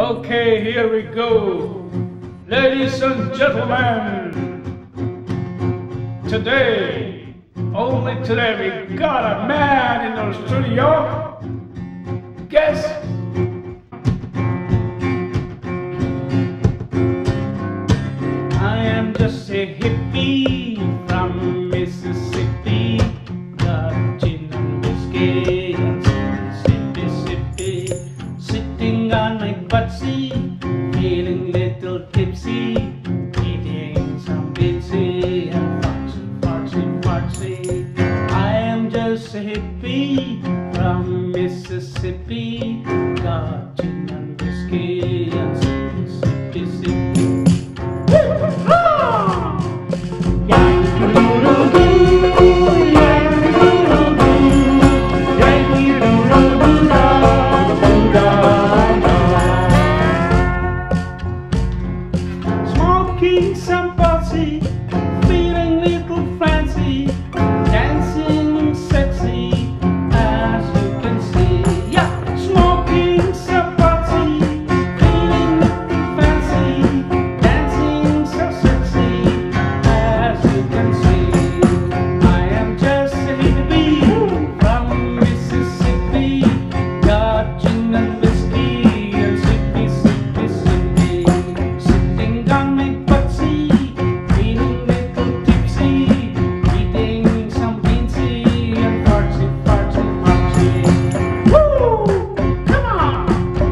Okay, here we go. Ladies and gentlemen, today, only today, we got a man in our studio. Guess? I am just a hippie from Mississippi. Got gin and whiskey and sippy, sitting on my buttsie, feeling little tipsy, eating some bitsy and fartsy. I am just a hippie from Mississippi. Got gin and whiskey and sippy. Smoking some potsy, feeling little fancy, dancing sexy, as you can see. Yeah, smoking some potsy, feeling little fancy, dancing so sexy, as you can see. I am just a hippie from Mississippi, got gin and whiskey and sippy, sitting on my buttsie, feeling little tipsy, eating some beansy and fartsy. Woo! Come on!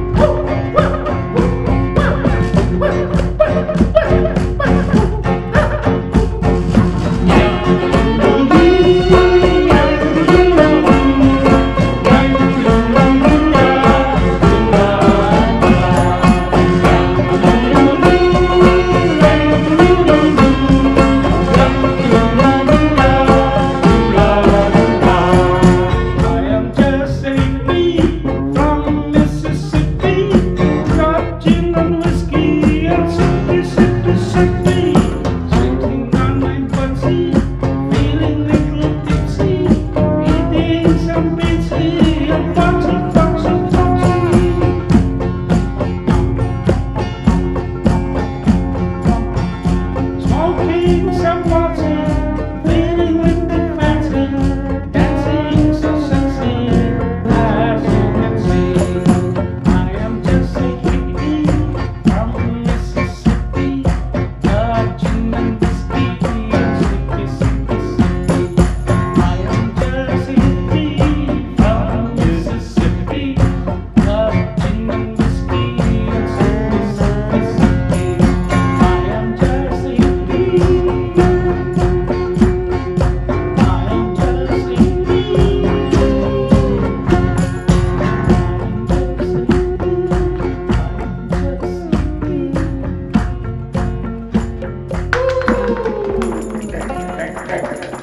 Smoking some potsy, feeling little fancy, dancing so sexy, as you can see. I am just a hippie from Mississippi, got gin and whiskey and sippy. I am just a hippie from Mississippi, got gin and whiskey and sippy. I am just a Thank you.